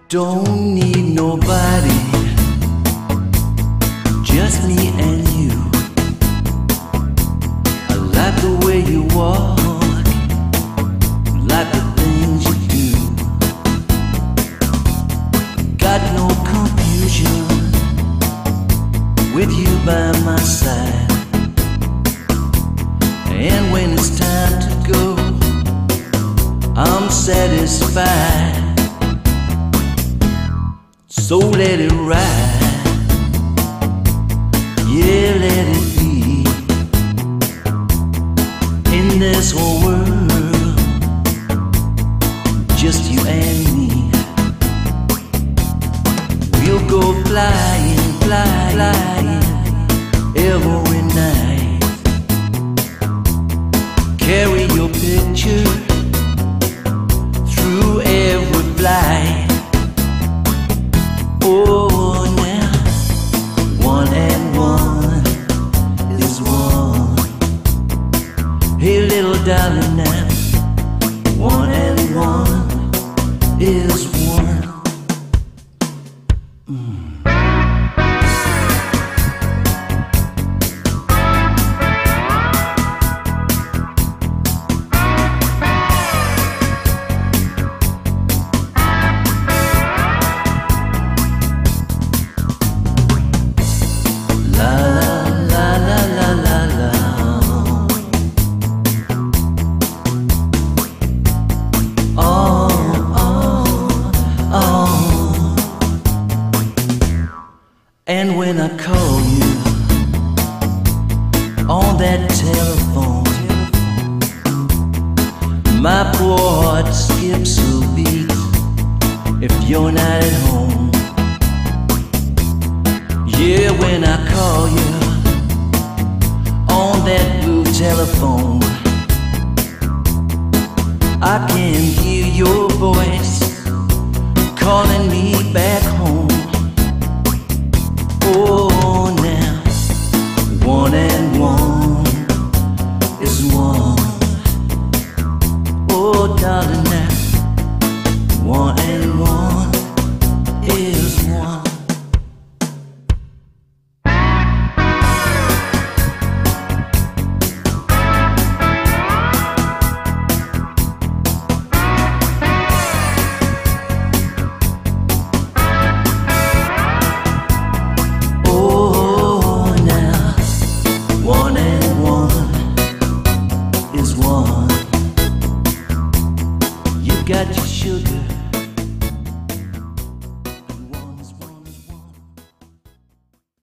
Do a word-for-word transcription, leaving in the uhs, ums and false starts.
Don't need nobody, just me and you. I like the way you walk, like the things you do. Got no confusion with you by my side. And when it's time to go, I'm satisfied. So let it ride, yeah, let it be. In this whole world, just you and me. We'll go flying, flying, flying every night. Carry your picture through every flight. Oh, now, one and one is one. Hey, little darling, now, one and one is one. Mm. And when I call you on that telephone, my poor heart skips a beat if you're not at home. Yeah, when I call you on that blue telephone, I can hear your voice calling me back home. Oh, now, one and one is one. Oh, darling, now, one and one is one. Got your sugar.